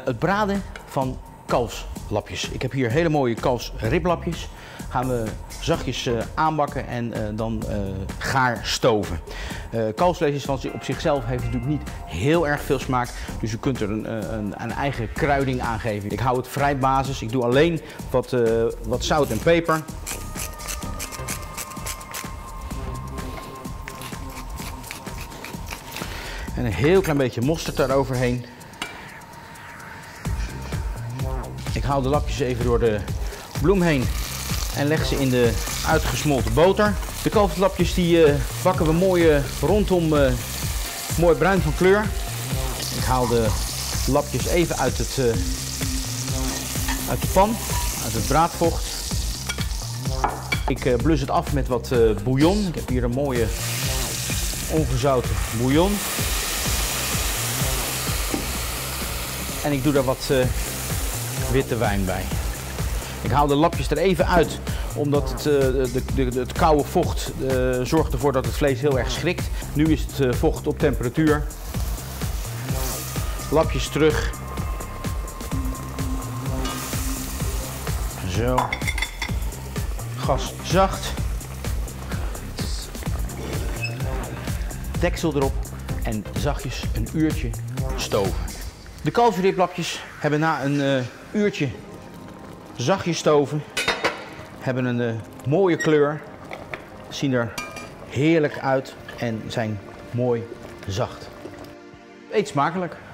Het braden van kalfslapjes. Ik heb hier hele mooie kalfsriblapjes. Gaan we zachtjes aanbakken en dan gaar stoven. Kalfsvlees is op zichzelf heeft natuurlijk niet heel erg veel smaak. Dus u kunt er een eigen kruiding aan geven. Ik hou het vrij basis. Ik doe alleen wat zout en peper. En een heel klein beetje mosterd daaroverheen. Ik haal de lapjes even door de bloem heen en leg ze in de uitgesmolten boter. De kalfslapjes die bakken we mooi rondom mooi bruin van kleur. Ik haal de lapjes even uit de pan, uit het braadvocht. Ik blus het af met wat bouillon. Ik heb hier een mooie ongezouten bouillon. En ik doe daar wat witte wijn bij. Ik haal de lapjes er even uit, omdat het koude vocht zorgt ervoor dat het vlees heel erg schrikt. Nu is het vocht op temperatuur. Lapjes terug. Zo. Gas zacht. Deksel erop en zachtjes een uurtje stoven. De kalfsriblapjes hebben na een uurtje zachtjes stoven, hebben een mooie kleur, zien er heerlijk uit en zijn mooi zacht. Eet smakelijk!